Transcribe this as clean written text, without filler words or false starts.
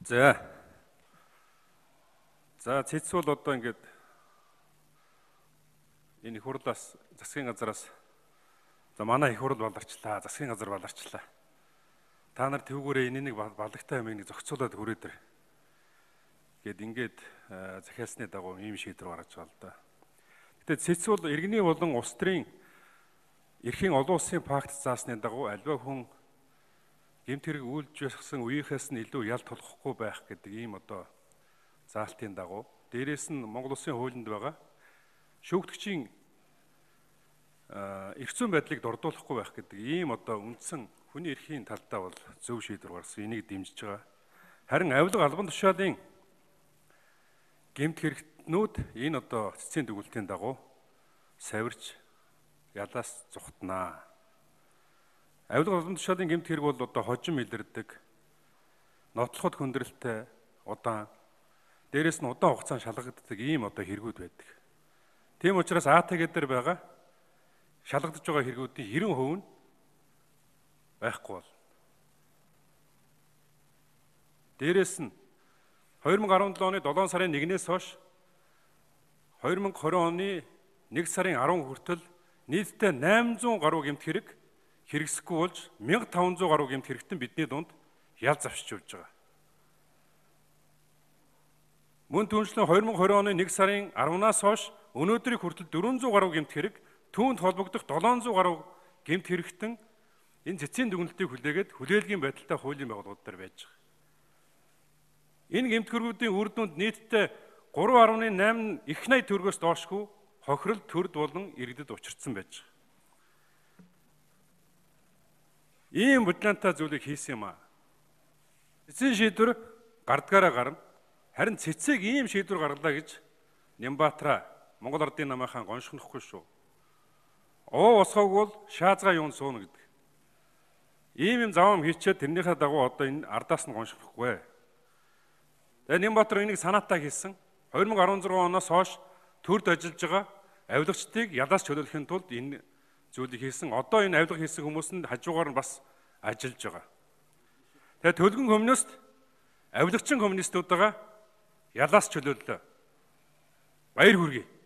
За. За цэц бол одоо ингээд энэ их хурлаас засгийн газараас за манай их хурл баларчлаа, засгийн газар баларчлаа. Та нар тэгвгээрээ энэ нэг балагтай юмыг зохицуулаад хүрээд ир. Ингээд захиалсны дагуу ийм шийдвэр гаргаж байгаа л да. Гэтэ цэц бол иргэний болон улс төрийн эрхийн олон улсын пакт заасны дагуу альва хүн гэмт хэрэг үйлдвэрлэсэн үеийнхээс нь илүү ял тулахгүй байх гэдэг ийм одоо заалтын дагуу дээрээс нь Монгол Улсын хуулинд байгаа шүүгдэгчийн эрх зүйн байдлыг дордуулахгүй байх гэдэг ийм одоо үндсэн хүний эрхийн талдаа бол зөв шийдвэр гаргасан. Энийг дэмжиж байгаа. Харин авилга албан тушаалын гэмт хэрэгтнүүд энэ одоо цэцгийн дүгнэлтийн дагуу савирч ялаас зүхтнаа. Авилга албан тушаалын гэмт хэрэг бол одоо хожим илэрдэг, нотлоход хүндрэлтэй, удаан, дээрээс нь удаан хугацаанд шалгагддаг ийм одоо хэрэгүүд байдаг. Тийм учраас АТГ дээр байгаа шалгагдж байгаа хэрэгүүдийн 90% нь байхгүй бол. Дээрээс нь 2017 оны 7 сарын 1-ээс хойш 2020 оны 1 сарын 10 хүртэл нийтдээ 800 гаруй гэмт хэрэг хэрэгсэхгүй болж 1500 гаруй гэмт хэрэгтэн бидний дунд ял завшиж явж байгаа. Мөн түүнчлэн 2020 оны 1 сарын 10-наас хойш өнөөдрийг хүртэл 400 гаруй гэмт хэрэг түүнд холбогдох 700 гаруй гэмт хэрэгтэн энэ цэцгийн дүгнэлтийг хүлээгээд хүлээлгийн байдалтай хуулийн байгууллагууд дээр байж байгаа. Энэ гэмт хэрэгүүдийн үр дүнд нийтдээ 3.8 их найд төгрөгөөс доошгүй хохирол төрд болон иргэдэд учирдсан байж байгаа. Ийм бодлонтой зүйлийг хийсэн юм аа. Цэцгийн шийдвэр гардгаараа гарна. Харин цэцэг ийм шийдвэр гаргалаа гэж Нямбаатара Монгол Ардын намынхаа гоншгонохгүй шүү. Оо усгааг бол шаазгаа юун сууна гэдэг. Ийм завам хийчээд тэрнийхээ дагуу одоо энэ ардаас нь гоншгохгүй. Тэгээ Нямбаатар энийг санаатаа хийсэн. 2016 оноос хойш төрд ажиллаж байгаа авилгачдыг ялаас чөлөөлөхийн тулд энэ зүйлийг хийсэн. Одоо энэ авилга хийсэн хүмүүс нь хажуугаар нь бас ажиллаж байгаа. Тэгээ төлгөн коммунист авилгачин коммунистуудаа ялаас чөлөөллөө. Баяр хүргэе.